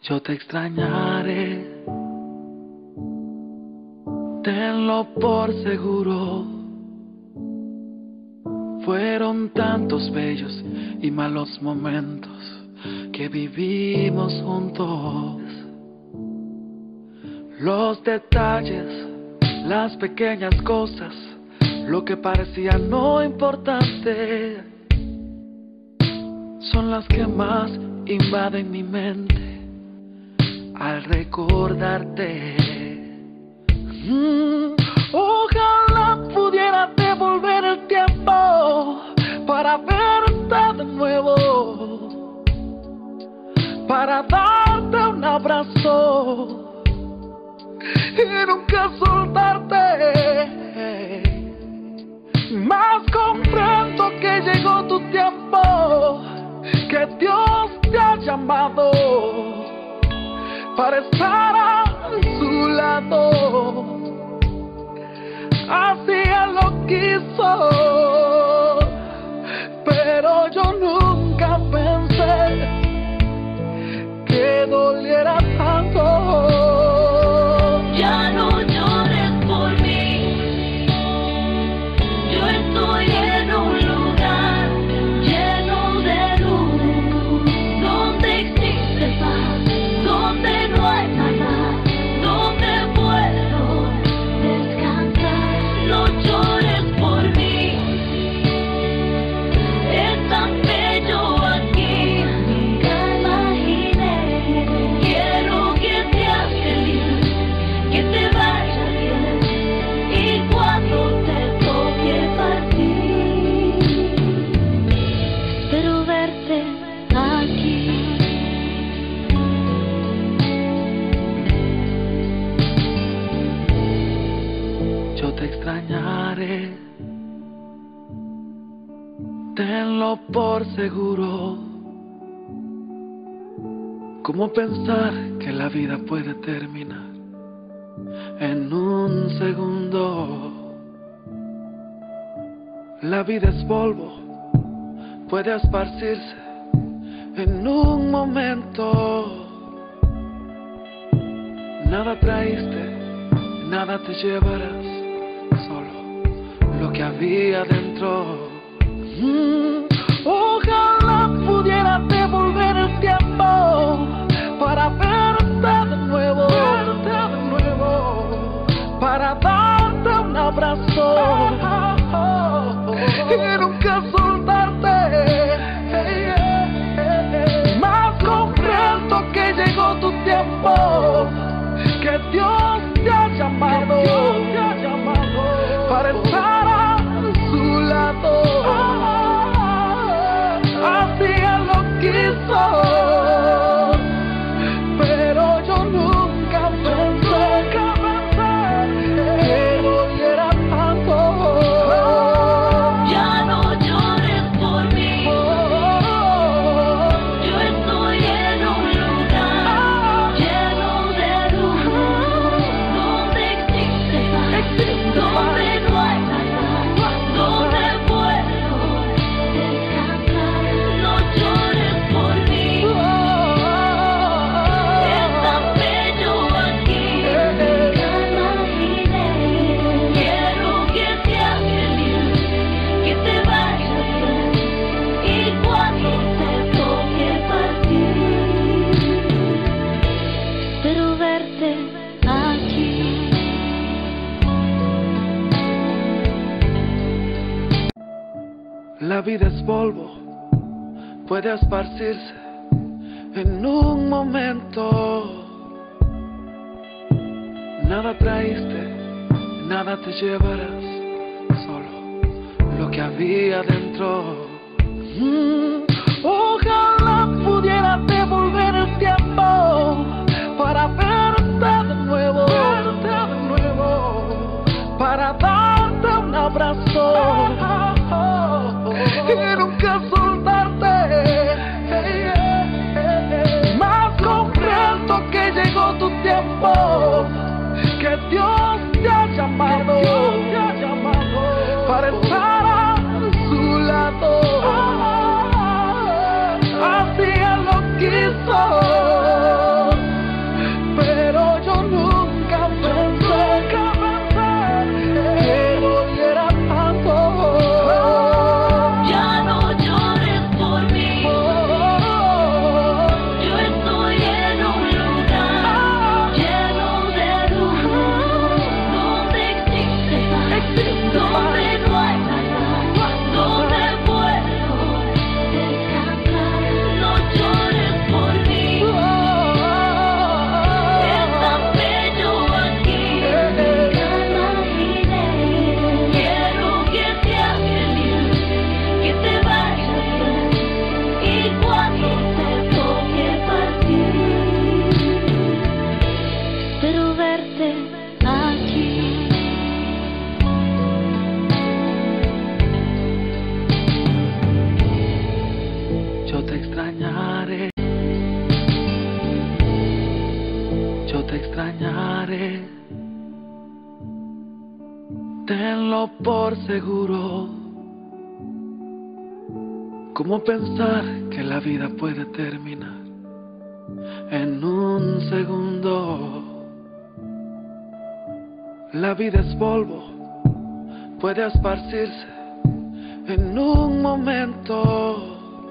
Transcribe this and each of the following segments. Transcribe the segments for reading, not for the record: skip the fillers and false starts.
Yo te extrañaré, tenlo por seguro. Fueron tantos bellos y malos momentos que vivimos juntos. Los detalles, las pequeñas cosas, lo que parecía no importante, son las que más invaden mi mente al recordarte. Ojalá pudiera devolver el tiempo para verte de nuevo, para darte un abrazo y nunca soltarte. Más comprendo que llegó tu tiempo, que Dios te ha llamado para estar a su lado. Así Él lo quiso, pero yo nunca pensé que doliera tanto. Ya no llores por mí, yo estoy en un lugar lleno de luz, donde existe paz, donde no hay maldad, donde puedo descansar. No llores por mí, es tan bello aquí, nunca imaginé. Quiero que seas feliz, que te vaya bien, y cuando te toque partir, espero verte aquí. Yo te extrañaré, tenlo por seguro. ¿Cómo pensar que la vida puede terminar en un segundo? La vida es polvo, puede esparcirse en un momento. Nada traíste, nada te llevarás, solo lo que había dentro. Ojalá pudiera devolver el tiempo para verte de nuevo, para darte un abrazo y nunca soltarte. Más comprendo que llegó tu tiempo, que Dios te ha llamado para estar a su lado. Así Él lo quiso, pero yo nunca pensé que doliera tanto. Ya no llores por mí, yo estoy en un lugar lleno de luz, donde existe paz, donde no hay maldad, donde puedo descansar. No llores por mí, es tan bello aquí, nunca imaginé. Quiero que seas feliz, que te vaya bien, y cuando te toque partir, espero verte aquí. La vida es polvo, puede esparcirse en un momento. Nada traíste, nada te llevarás, solo lo que había dentro. Ojalá pudiera devolver el tiempo para verte de nuevo, para darte un abrazo y nunca soltarte. Más comprendo que llegó tu tiempo, que Dios te ha llamado para estar a su lado. tenlo por seguro. ¿Cómo pensar que la vida puede terminar en un segundo? La vida es polvo, puede esparcirse en un momento.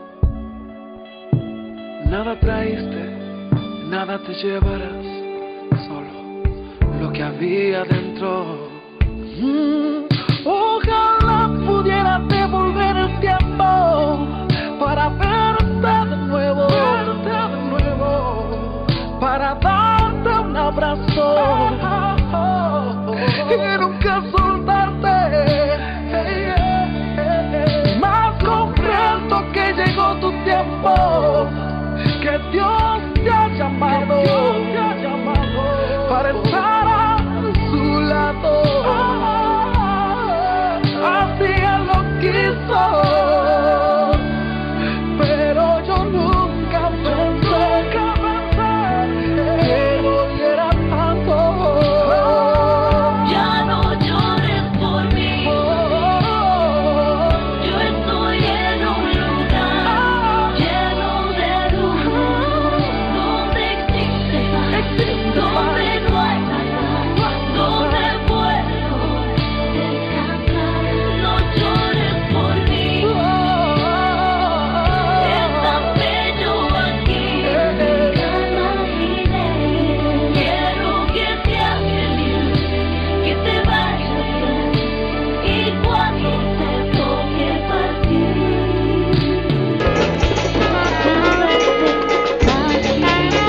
Nada traíste, nada te llevarás, solo lo que había dentro. Ojalá pudiera devolver el tiempo para verte de nuevo, para darte un abrazo y nunca soltarte. Más comprendo que llegó tu tiempo, que Dios te ha llamado para estar a su lado. Así Él lo quiso, pero yo nunca pensé que doliera tanto. Ya no llores por mí. Yo estoy en un lugar lleno de luz, donde existe paz, donde no hay nada, donde puedo descansar. No llores por mí. Es tan bello aquí, nunca imaginé. Quiero que seas feliz, que te vayas bien, y cuando te toque partir, todo esté aquí.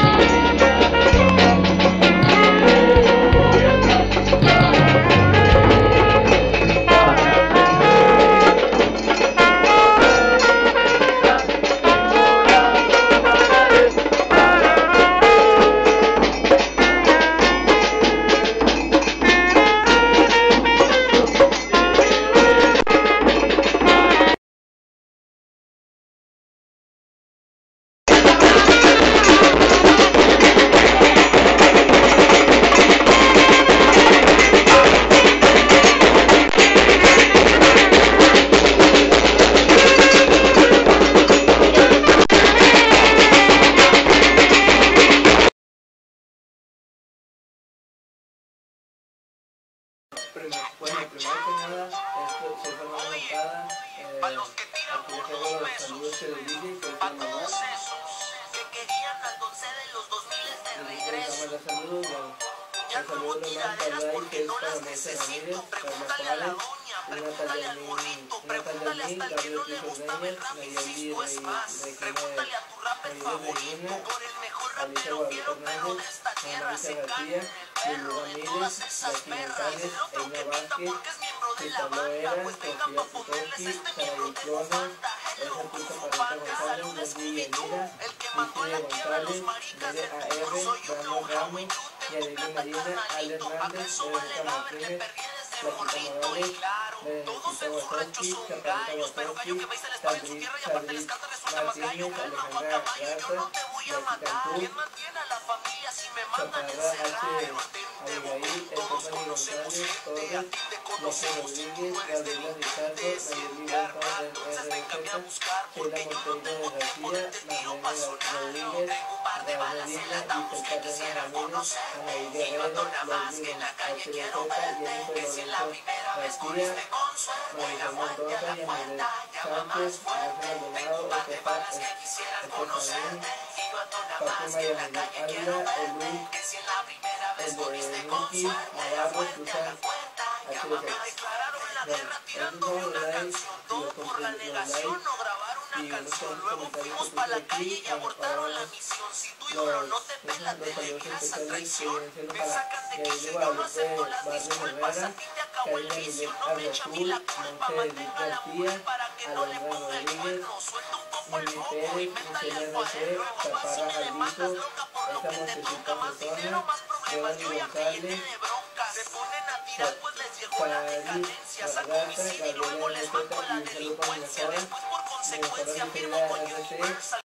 Bueno, primero que nada, soy Fernando Moncada. Aquí les hago los saludos de Lili, que es mi mamá. Les damos los saludos, el saludo de Román Calday, que es para Mesa Ramírez, Carlos Juárez, Natalia Almín, Gabriel Ortiz Ordeñez, Nayeli Regina, Alicia Guadalupe Hernández, Marisa García, Lulu Ramírez, Jackie González, Eina Vázquez, Cristal Loera, Sofía Putowski, Sara Clones, Elsa Puta Parrita González, Wendy Yanira, Cristina González, Dede A.R., Brandon Ramos, Yadeli Marina, Ale Hernández, Verónica Martínez, Plaquita Morales, Berenecita Wazowski, Chaparita Wazowski, Sadrit Martínez, Alejandra Garza, Jackie Cantú, Chaparra H. Abigail, Estefany González Torres, José Rodríguez, Gabriela Rizardo, Nayeli González RZ, Sheila Monteiro de García, Marlene Rodríguez, Raúl Medina, Giselle Cárdenas Ramírez, Anaí Guerrero, Leslie HDZ, Jennifer Lorenzo García, Marisol Mendoza, Yamilet Sánchez, Ángel Maldonado, Estefanín, Fátima Yamilet Ávila, Elui, Nuki, Navarro, Susan, HDZ. Bueno, estos son los likes y los likes y unos comentarios que puse aquí para los saludos especiales que vienen siendo para Yair Guadalupe Barrio Herrera, Karina Milet Abdazul, Monse Edith García, Alondra Rodríguez, Mimi Pérez, Michelle RC, Chaparra Alvito, Esa Montecita Fotona, Devani González, París, Garza, Gabriela RZ y un saludo para mi mejora, mi querida RC.